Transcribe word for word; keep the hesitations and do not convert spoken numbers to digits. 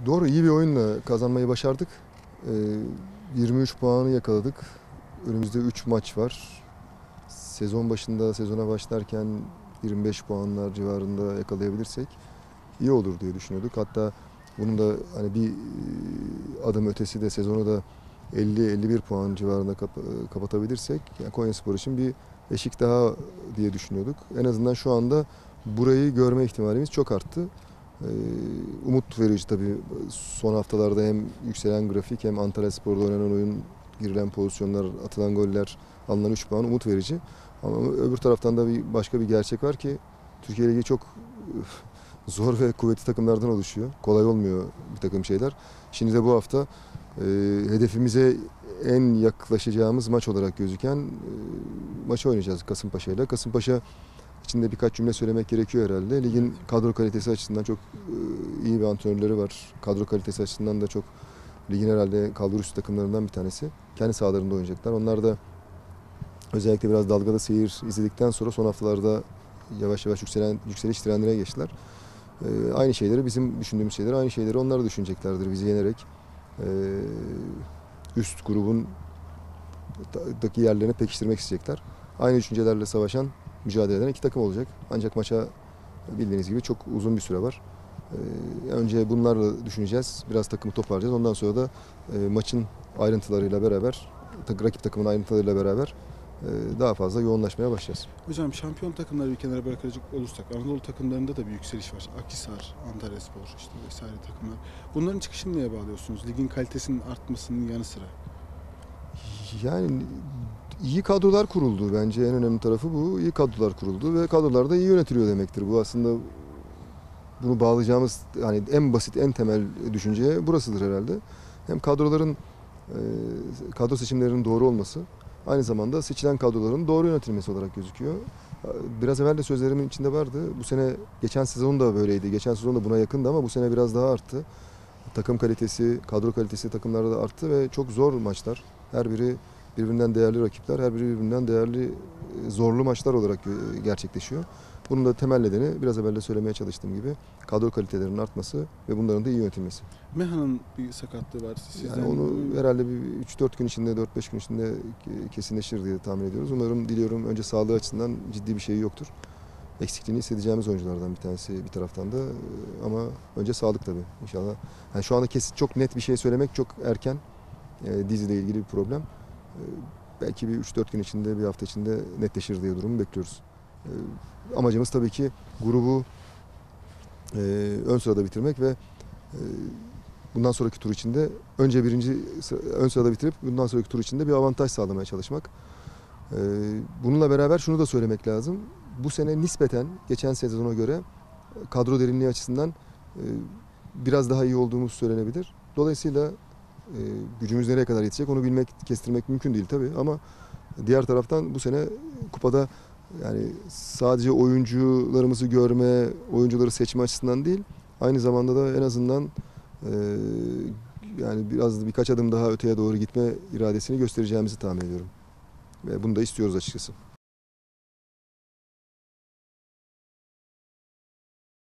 Doğru, iyi bir oyunla kazanmayı başardık. Ee, yirmi üç puanı yakaladık. Önümüzde üç maç var. Sezon başında, sezona başlarken yirmi beş puanlar civarında yakalayabilirsek iyi olur diye düşünüyorduk. Hatta bunun da hani bir e, adım ötesi de sezonu da elli elli bir puan civarında kap- kapatabilirsek yani Konyaspor için bir eşik daha diye düşünüyorduk. En azından şu anda burayı görme ihtimalimiz çok arttı. Ee, umut verici tabii son haftalarda hem yükselen grafik hem Antalyaspor'da oynanan oyun, girilen pozisyonlar, atılan goller, alınan üç puan umut verici. Ama öbür taraftan da bir başka bir gerçek var ki Türkiye Ligi çok zor ve kuvvetli takımlardan oluşuyor. Kolay olmuyor bir takım şeyler. Şimdi de bu hafta e, hedefimize en yaklaşacağımız maç olarak gözüken e, maçı oynayacağız Kasımpaşa ile. Kasımpaşa içinde birkaç cümle söylemek gerekiyor herhalde. Ligin kadro kalitesi açısından çok e, iyi bir antrenörleri var. Kadro kalitesi açısından da çok ligin herhalde kalbur üstü takımlarından bir tanesi. Kendi sahalarında oynayacaklar. Onlar da özellikle biraz dalgalı seyir izledikten sonra son haftalarda yavaş yavaş yükselen yükseliş trendine geçtiler. E, aynı şeyleri bizim düşündüğümüz şeyleri aynı şeyleri onlar da düşüneceklerdir bizi yenerek. E, üst grubun daki yerlerini pekiştirmek isteyecekler. Aynı düşüncelerle savaşan, mücadele eden iki takım olacak. Ancak maça bildiğiniz gibi çok uzun bir süre var. Ee, önce bunlarla düşüneceğiz. Biraz takımı toparlayacağız. Ondan sonra da e, maçın ayrıntılarıyla beraber, rakip takımın ayrıntılarıyla beraber e, daha fazla yoğunlaşmaya başlayacağız. Hocam şampiyon takımları bir kenara bırakacak olursak Anadolu takımlarında da bir yükseliş var. Akhisar, Antalyaspor işte vesaire takımlar. Bunların çıkışını neye bağlıyorsunuz? Ligin kalitesinin artmasının yanı sıra. Yani iyi kadrolar kuruldu. Bence en önemli tarafı bu. İyi kadrolar kuruldu ve kadrolar da iyi yönetiliyor demektir. Bu aslında bunu bağlayacağımız hani en basit, en temel düşünce burasıdır herhalde. Hem kadroların e, kadro seçimlerinin doğru olması, aynı zamanda seçilen kadroların doğru yönetilmesi olarak gözüküyor. Biraz evvel de sözlerimin içinde vardı. Bu sene, geçen sezon da böyleydi. Geçen sezon da buna yakındı ama bu sene biraz daha arttı. Takım kalitesi, kadro kalitesi takımlarda da arttı ve çok zor maçlar. Her biri birbirinden değerli rakipler, her biri birbirinden değerli zorlu maçlar olarak gerçekleşiyor. Bunun da temel nedeni biraz evvel de söylemeye çalıştığım gibi kadro kalitelerinin artması ve bunların da iyi yönetilmesi. Meha'nın bir sakatlığı var. Sizden... Yani onu herhalde bir üç dört gün içinde, dört beş gün içinde kesinleşir diye tahmin ediyoruz. Umarım, diliyorum, önce sağlığı açısından ciddi bir şey yoktur. Eksikliğini hissedeceğimiz oyunculardan bir tanesi bir taraftan da, ama önce sağlık tabii inşallah. Yani şu anda kesin çok net bir şey söylemek çok erken. E, diziyle ilgili bir problem. E, belki bir üç dört gün içinde, bir hafta içinde netleşir diye durumu bekliyoruz. E, amacımız tabii ki grubu e, ön sırada bitirmek ve e, bundan sonraki tur içinde önce birinci ön sırada bitirip bundan sonraki tur içinde bir avantaj sağlamaya çalışmak. E, bununla beraber şunu da söylemek lazım. Bu sene nispeten geçen sezona göre kadro derinliği açısından e, biraz daha iyi olduğumuz söylenebilir. Dolayısıyla e, gücümüz nereye kadar yetecek onu bilmek, kestirmek mümkün değil tabii, ama diğer taraftan bu sene kupada yani sadece oyuncularımızı görme, oyuncuları seçme açısından değil, aynı zamanda da en azından e, yani biraz birkaç adım daha öteye doğru gitme iradesini göstereceğimizi tahmin ediyorum. Ve bunu da istiyoruz açıkçası.